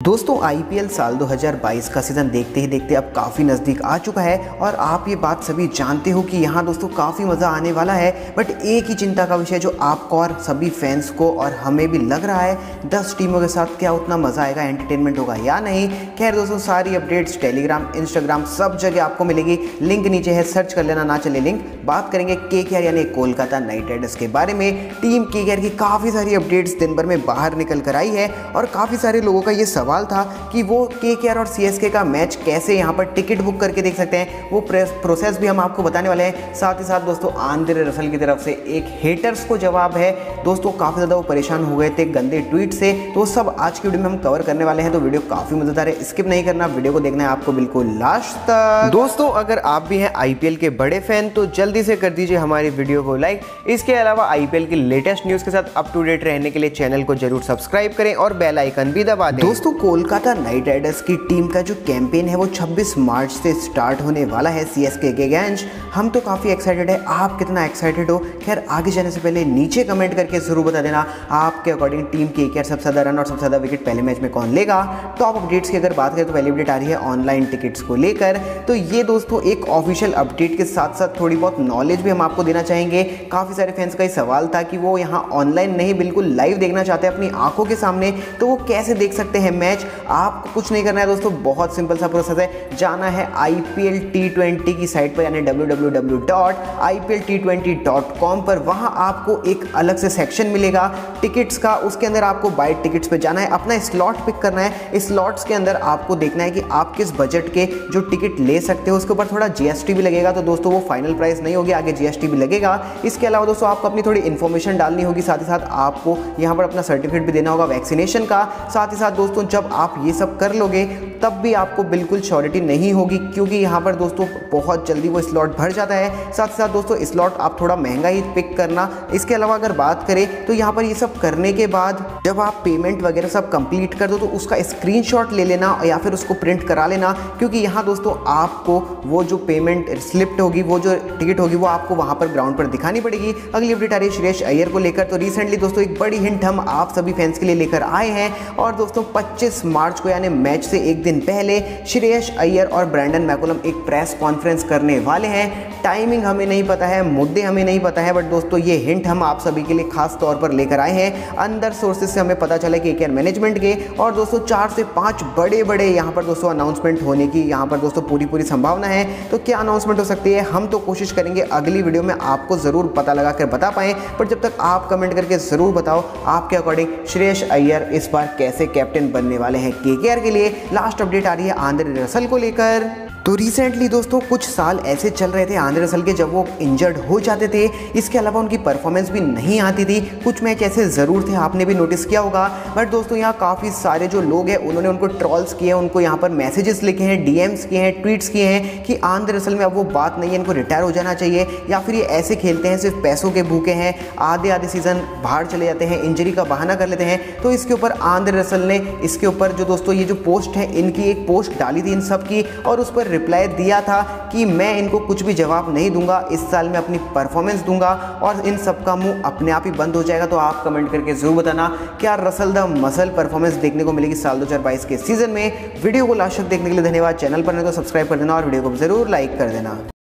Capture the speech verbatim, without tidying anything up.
दोस्तों आईपीएल साल दो हज़ार बाईस का सीज़न देखते ही देखते अब काफ़ी नज़दीक आ चुका है और आप ये बात सभी जानते हो कि यहाँ दोस्तों काफ़ी मज़ा आने वाला है। बट एक ही चिंता का विषय जो आपको और सभी फैंस को और हमें भी लग रहा है, दस टीमों के साथ क्या उतना मज़ा आएगा, एंटरटेनमेंट होगा या नहीं। खैर दोस्तों, सारी अपडेट्स टेलीग्राम, इंस्टाग्राम सब जगह आपको मिलेगी, लिंक नीचे है, सर्च कर लेना, ना चले लिंक। बात करेंगे केकेआर यानी कोलकाता नाइट राइडर्स के बारे में। टीम केकेआर की काफ़ी सारी अपडेट्स दिन भर में बाहर निकल कर आई है और काफ़ी सारे लोगों का ये सवाल था कि वो केकेआर और सीएसके का मैच कैसे यहाँ पर टिकट बुक करके देख सकते हैं। वो प्रोसेस भी हम आपको बताने वाले हैं। साथ ही साथ दोस्तों आंद्रे रसल की तरफ से एक हेटर्स को जवाब है। दोस्तों काफ़ी ज़्यादा वो परेशान हो गए थे गंदे ट्वीट से, तो सब आज की वीडियो में हम कवर करने वाले हैं। तो वीडियो काफ़ी मज़ेदार है, स्किप नहीं करना, वीडियो को देखना है आपको बिल्कुल लास्ट तक। दोस्तों अगर आप भी हैं आईपीएल के बड़े फैन तो जल्दी से कर दीजिए हमारी वीडियो को लाइक। इसके अलावा आईपीएल की लेटेस्ट न्यूज़ के साथ अप टू डेट रहने के लिए चैनल को जरूर सब्सक्राइब करें और बेल आइकन भी दबा दें। दोस्तों कोलकाता नाइट राइडर्स की टीम का जो कैंपेन है वो छब्बीस मार्च से स्टार्ट होने वाला है सीएसके के अगेंस्ट। हम तो काफ़ी एक्साइटेड है, आप कितना एक्साइटेड हो? खैर आगे जाने से पहले नीचे कमेंट करके जरूर बता देना आपके अकॉर्डिंग टीम केकेआर सबसे ज़्यादा रन और सबसे ज़्यादा विकेट पहले मैच में कौन लेगा। टॉप अपडेट्स की अगर बात करें तो पहली अपडेट आ रही है ऑनलाइन टिकट्स को लेकर। तो ये दोस्तों एक ऑफिशियल अपडेट के साथ साथ थोड़ी बहुत नॉलेज भी हम आपको देना चाहेंगे। काफ़ी सारे फैंस का ये सवाल था कि वो यहाँ ऑनलाइन नहीं बिल्कुल लाइव देखना चाहते हैं अपनी आंखों के सामने, तो वो कैसे देख सकते हैं मैच। आपको कुछ नहीं करना है दोस्तों, बहुत सिंपल सा प्रोसेस है। जाना है आईपीएल टी ट्वेंटी की साइट पर यानी W W W dot I P L T twenty dot com पर। वहाँ आपको एक अलग से सेक्शन मिलेगा टिकट्स का, उसके अंदर आपको बाय टिकट्स पे जाना है, अपना स्लॉट पिक करना है। इस स्लॉट्स के अंदर आपको देखना है कि आप किस बजट के जो टिकट ले सकते हो। उसके ऊपर थोड़ा जीएसटी भी लगेगा, तो दोस्तों वो फाइनल प्राइस नहीं होगी, आगे जीएसटी भी लगेगा। इसके अलावा दोस्तों आपको अपनी थोड़ी इन्फॉर्मेशन डालनी होगी, साथ ही साथ आपको यहाँ पर अपना सर्टिफिकेट भी देना होगा वैक्सीनेशन का। साथ ही साथ दोस्तों जब आप ये सब कर लोगे तब भी आपको बिल्कुल श्योरिटी नहीं होगी, क्योंकि यहाँ पर दोस्तों बहुत जल्दी वो स्लॉट भर जाता है। साथ ही साथ दोस्तों स्लॉट आप थोड़ा महंगा ही पिक करना। इसके अलावा अगर बात करें तो यहाँ पर ये सब करने के बाद जब आप पेमेंट वगैरह सब कंप्लीट कर दो तो उसका स्क्रीनशॉट ले लेना या फिर उसको प्रिंट करा लेना, क्योंकि यहाँ दोस्तों आपको वो जो पेमेंट स्लिप होगी, वो जो टिकट होगी, वो आपको वहाँ पर ग्राउंड पर दिखानी पड़ेगी। अगली अपडेट आ रही है श्रेयस अय्यर को लेकर। तो रिसेंटली दोस्तों एक बड़ी हिंट हम आप सभी फैंस के लिए लेकर आए हैं और दोस्तों पच्चीस मार्च को यानी मैच से एक दिन पहले श्रेयस अय्यर और ब्रैंडन मैकुलम एक प्रेस कॉन्फ्रेंस करने वाले हैं। टाइमिंग हमें नहीं पता है, मुद्दे हमें नहीं पता है, बट दोस्तों ये हिंट हम आप सभी के लिए खास तौर पर लेकर आए हैं। अंदर सोर्सेज से हमें पता चला कि केकेआर मैनेजमेंट के और दोस्तों चार से पांच बड़े बड़े यहाँ पर दोस्तों अनाउंसमेंट होने की यहाँ पर दोस्तों पूरी पूरी संभावना है। तो क्या अनाउंसमेंट हो सकती है, हम तो कोशिश करेंगे अगली वीडियो में आपको जरूर पता लगा कर बता पाएं। पर जब तक आप कमेंट करके जरूर बताओ आपके अकॉर्डिंग श्रेयस अय्यर इस बार कैसे कैप्टन बनने वाले हैं केकेआर के लिए। लास्ट अपडेट आ रही है आंद्रे रसल को लेकर। तो रिसेंटली दोस्तों कुछ साल ऐसे चल रहे थे आंद्रे रसल के जब वो इंजर्ड हो जाते थे। इसके अलावा उनकी परफॉर्मेंस भी नहीं आती थी। कुछ मैच ऐसे ज़रूर थे, आपने भी नोटिस किया होगा। बट दोस्तों यहाँ काफ़ी सारे जो लोग हैं उन्होंने उनको ट्रॉल्स किए हैं, उनको यहाँ पर मैसेजेस लिखे हैं, डीएम्स किए हैं, ट्वीट्स किए हैं कि आंद्रे रसल में अब वो बात नहीं है, इनको रिटायर हो जाना चाहिए, या फिर ये ऐसे खेलते हैं सिर्फ पैसों के भूखे हैं, आधे आधे सीजन बाहर चले जाते हैं, इंजरी का बहाना कर लेते हैं। तो इसके ऊपर आंद्रे रसल ने इसके ऊपर जो दोस्तों ये जो पोस्ट है इनकी एक पोस्ट डाली थी इन सब की, और उस पर रिप्लाई दिया था कि मैं इनको कुछ भी जवाब नहीं दूंगा, इस साल मैं अपनी परफॉर्मेंस दूंगा और इन सब का मुंह अपने आप ही बंद हो जाएगा। तो आप कमेंट करके जरूर बताना क्या रसल द मसल परफॉर्मेंस देखने को मिलेगी साल दो हज़ार बाईस के सीजन में। वीडियो को लास्ट तक देखने के लिए धन्यवाद। चैनल पर नहीं तो सब्सक्राइब कर देना और वीडियो को जरूर लाइक कर देना।